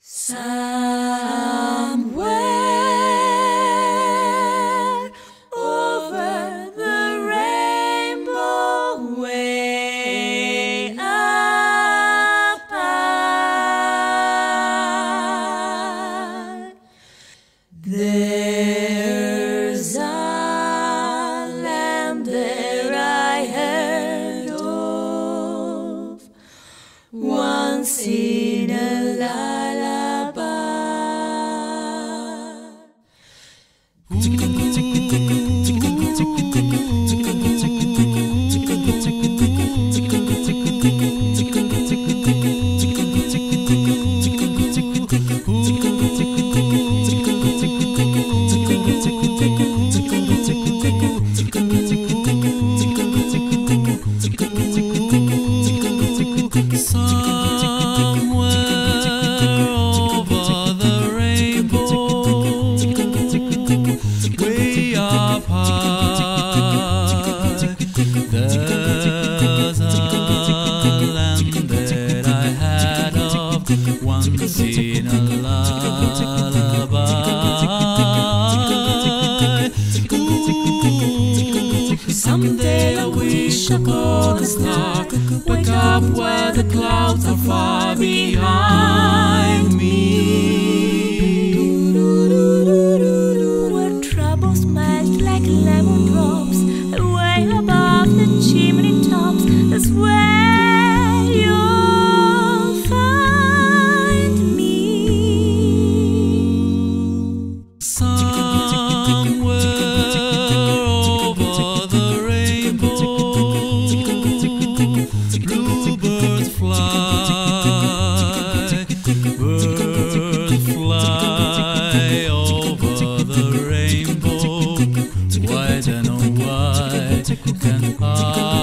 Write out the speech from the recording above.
Somewhere over the rainbow, way up high, there's a land that I heard of once in a lullaby. Once in a lullaby. Ooh, someday I wish upon a star, wake up where the clouds are far behind me, where troubles melt like lemon drops, way above the chimney tops. That's where you'll find me. Somewhere over the rainbow, bluebirds fly, birds fly over the rainbow. Why then, oh why can't I?